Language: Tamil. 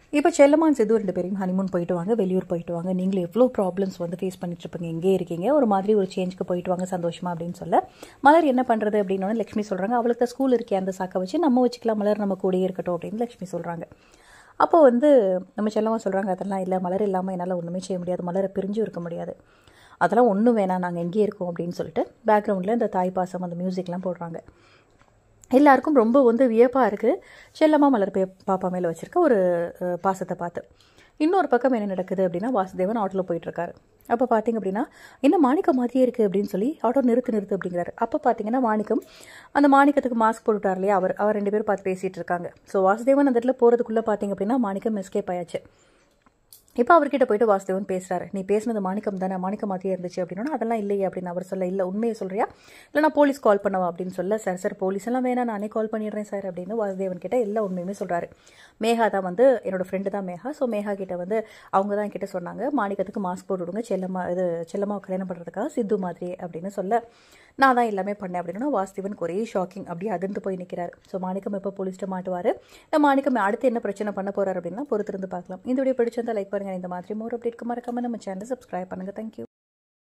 இப்போ செல்லம்மான் சித்து 2 பேரையும் ஹனிமூன் போயிட்டு வாங்க, வெளியூர் போயிட்டு வாங்க. நீங்களும் எவ்வளோ ப்ராப்ளம்ஸ் வந்து ஃபேஸ் பண்ணிட்டு இருப்பீங்க, எங்கே இருக்கீங்க, ஒரு மாதிரி ஒரு சேஞ்சுக்கு போயிட்டு வாங்க சந்தோஷமா அப்படின்னு சொல்ல, மலர் என்ன பண்ணுறது அப்படின்னு லக்ஷ்மி சொல்கிறாங்க. அவளுக்கு தான் ஸ்கூல் இருக்கே, அந்த சாக்கை வச்சு நம்ம வச்சுக்கலாம், மலர் நம்ம கூடயே இருக்கட்டும் அப்படின்னு லக்ஷ்மி சொல்கிறாங்க. அப்போ வந்து நம்ம செல்லம்மா சொல்கிறாங்க, அதெல்லாம் இல்லை, மலர் இல்லாமல் என்னால் ஒன்றுமே செய்ய முடியாது, மலரை பிரிஞ்சும் இருக்க முடியாது, அதெல்லாம் ஒன்றும் வேணாம், நாங்கள் எங்கேயே இருக்கோம் அப்படின்னு சொல்லிட்டு பேக்ரவுண்டில் இந்த தாய் பாசம் அந்த மியூசிக்லாம் போடுறாங்க. எல்லாருக்கும் ரொம்ப வந்து வியப்பாக இருக்குது செல்லம்மா மலர் பாப்பா மேலே வச்சுருக்க ஒரு பாசத்தை பார்த்து. இன்னொரு பக்கம் என்ன நடக்குது அப்படின்னா, வாசுதேவன் ஆட்டோவில் போயிட்டுருக்காரு. அப்போ பார்த்திங்க அப்படின்னா, என்ன மாணிக்கம் மாதிரியே இருக்குது அப்படின்னு சொல்லி ஆட்டோ நிறுத்து அப்படிங்கிறாரு. அப்போ பார்த்தீங்கன்னா மாணிக்கம் அந்த மாணிக்கத்துக்கு மாஸ்க் போட்டுட்டார் இல்லையா, அவர் 2 பேரும் பார்த்து பேசிகிட்டு இருக்காங்க. ஸோ வாசுதேவன் அந்த இடத்துல போகிறதுக்குள்ளே பார்த்திங்க அப்படின்னா மாணிக்கம் எஸ்கேப் ஆயாச்சு. இப்போ அவர்கிட்ட போயிட்டு வாசுதேவன் பேசுகிறாரு. நீ பேசுனது மாணிக்கம் தானே, மாணிக்கம் மாதிரியே இருந்துச்சு அப்படின்னா, அதெல்லாம் இல்லையே அப்படின்னு அவர் சொல்ல, இல்லை உண்மையை சொல்கிறியா இல்லை நான் போலீஸ் கால் பண்ணவா அப்படின்னு சொல்ல, சார் போலீஸ் எல்லாம் வேணாம், நானே கால் பண்ணிடுறேன் சார் அப்படின்னு வாசுதேவன் கிட்ட எல்லா உண்மையுமே சொல்கிறாரு. மேகா தான் வந்து என்னோட ஃப்ரெண்டு தான் மேகா. ஸோ மேகா கிட்ட வந்து அவங்க தான் கிட்ட சொன்னாங்க, மாணிக்கத்துக்கு மாஸ்க் போட்டு விடுங்க, செல்லம்மாவை கல்யாணம் பண்ணுறதுக்காக சித்து மாதிரி அப்படின்னு சொல்ல, நான் தான் எல்லாமே பண்ணேன் அப்படின்னா வாசுதேவனுக்கு ஒரே ஷாக்கிங், அப்படியே அதிர்ந்து போய் நிற்கிறார். ஸோ மாணிக்கம் எப்போ போலீஸ்ட்ட மாட்டுவார், மாணிக்கம் அடுத்து என்ன பிரச்சனை பண்ண போகிறார் அப்படின்னா பொறுத்திருந்து பார்க்கலாம். இந்த வீடியோ பிடிச்சிருந்தா லைக் பண்ணுங்கள். இந்த மாதிரி மோர் அப்டேட்க்கு மறக்காம நம்ம சேனலை சப்ஸ்கிரைப் பண்ணுங்கள். தேங்க்யூ.